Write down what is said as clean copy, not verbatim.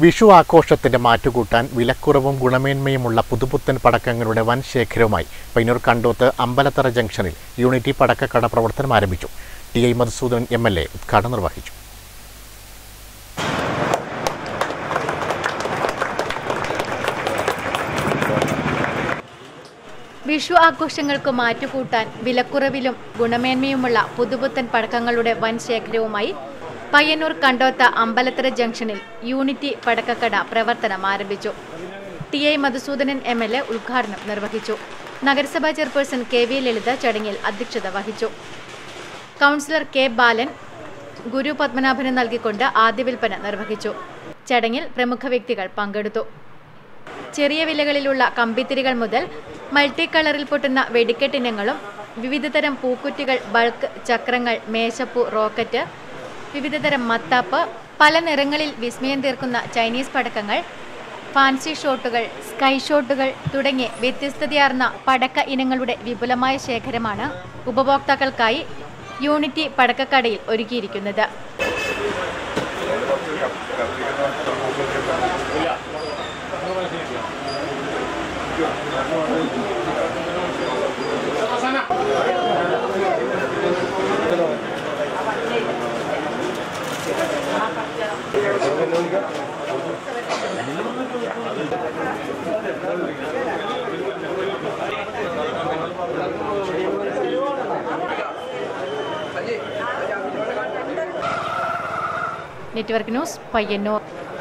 വിഷു ആഘോഷത്തിന്റെ മാറ്റുകൂട്ടാൻ വിലക്കുറവും ഗുണമേന്മയുമുള്ള പുതുപുത്തൻ പടക്കങ്ങളുടെ വൻ ശേഖരവുമായി പയ്യന്നൂർ കണ്ടോത്ത് അമ്പലത്തറ ജംഗ്ഷനിൽ യൂണിറ്റി പടക്കക്കട പ്രവർത്തനം ആരംഭിച്ചു. ടി.ഐ. മധുസൂദനൻ എം.എൽ.എ. ഉദ്ഘാടനം നിർവഹിച്ചു. വിഷു ആഘോഷങ്ങൾക്ക് മാറ്റുകൂട്ടാൻ വിലക്കുറവിലും ഗുണമേന്മയുമുള്ള പുതുപുത്തൻ പടക്കങ്ങളുടെ വൻ ശേഖരവുമായി പയ്യന്നൂർ കണ്ടോത്ത അമ്പലത്തറ ജംഗ്ഷനിൽ യൂണിറ്റി പടക്കക്കട പ്രവർത്തനം ആരംഭിച്ചു. ടി.ഐ. മധുസൂദനൻ എം.എൽ.എ. ഉദ്ഘാടനം നിർവഹിച്ചു. നഗരസഭാ ചെയർപേഴ്സൺ കെ.വി. ലളിത ചടങ്ങിൽ അധ്യക്ഷത വഹിച്ചു. Councillor K. ബാലൻ ഗുരു പത്മനാഭന് നൽകിക്കൊണ്ട് ആദ്യ വിൽപ്പന നിർവഹിച്ചു. ചടങ്ങിൽ പ്രമുഖ വ്യക്തികൾ പങ്കെടുത്തു. ചെറിയ വിലകളിലുള്ള കമ്പിത്തിരികൾ മുതൽ മൾട്ടി കളറിൽ പൊട്ടുന്ന വെടിക്കെട്ടിനങ്ങളും വിവിധതരം പൂക്കുറ്റികൾ, ബൾക്ക് ചക്രങ്ങൾ, മേശപ്പൂ, റോക്കറ്റ്, വിവിധതരം മത്താപ്പ്, പല നിറങ്ങളിൽ വിസ്മയം തീർക്കുന്ന ചൈനീസ് പടക്കങ്ങൾ, ഫാൻസി ഷോട്ടുകൾ, സ്കൈ ഷോട്ടുകൾ തുടങ്ങിയ വ്യത്യസ്തതയാർന്ന പടക്ക ഇനങ്ങളുടെ വിപുലമായ ശേഖരമാണ് ഉപഭോക്താക്കൾക്കായി യൂണിറ്റി പടക്കക്കടയിൽ ഒരുക്കിയിരിക്കുന്നത്. Network news, Payyanur.